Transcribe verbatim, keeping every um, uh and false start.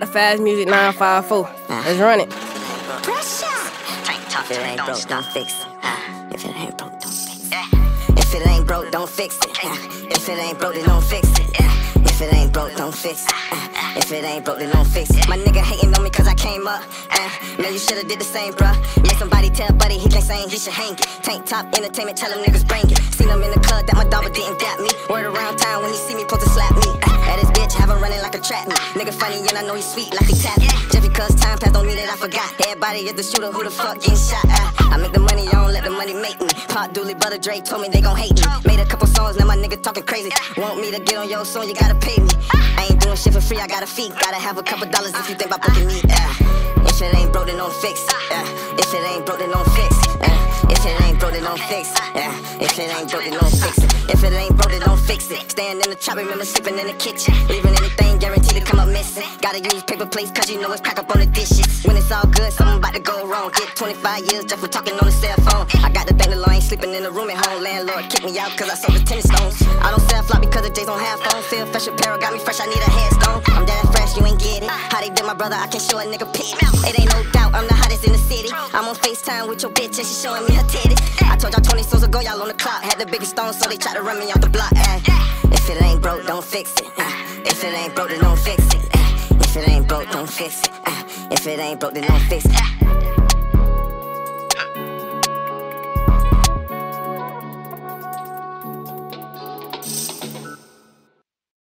The fast music nine five four. Let's run it. Pressure. If it ain't broke, don't fix it. If it ain't broke, don't fix it. If it ain't broke, don't fix it. If it ain't broke, then don't fix it. If it ain't broke, don't fix it. If it ain't broke, then don't fix it. My nigga hating on me cause I came up. Man, you should've did the same, bruh. Make somebody tell buddy he can't sing, he should hang it. Tank top entertainment, tell them niggas bring it. Seen him in the club that my dog but didn't dap me. Word around town when he see me, supposed to slap me. At his bitch, have him running like a trap me. Nigga funny and I know he's sweet like he tap me. Just because time passed don't mean that I forgot. Everybody is the shooter, who the fuck getting shot? I make the money, I don't let the money make me. Pop Dooley, Butter Dre told me they gon' hate me. Made a couple songs, now my nigga talking crazy. Want me to get on your song, you gotta pay me. I ain't doing shit for free, I got a fee. Gotta have a couple dollars if you think about booking me. uh. If it ain't broke, then don't fix it. uh. If it ain't broke, then don't fix it. uh. If it ain't broke, then don't fix it. uh. If it ain't broke, then don't fix it. If it ain't broke, then don't fix it. Staying in the trap, remember sleeping in the kitchen. Leaving anything guaranteed to come up missing. Gotta use paper plates cause you know it's pack up on the dishes. When it's all good, something about to go wrong. Get twenty-five years just for talking on the cell phone. I got to thank the law, ain't sleeping in the room at home. Landlord kicked me out cause I sold the tennis stones. I don't sell flop because the J's don't have phone. Feel fresh apparel, got me fresh, I need a headstone. I'm dead fresh, you ain't get it. How they did my brother, I can show a nigga pit. It ain't no doubt, I'm the hottest in the city. I'm on FaceTime with your bitch and she showing me her titties. I told y'all twenty souls ago, y'all on the clock. Had the biggest stone, so they tried to run me off the block. Ay. If it ain't broke, don't fix it. Uh. If it ain't broke, then don't fix it. Uh. If it ain't broke, don't fix it. Uh. If it ain't broke, then don't fix it.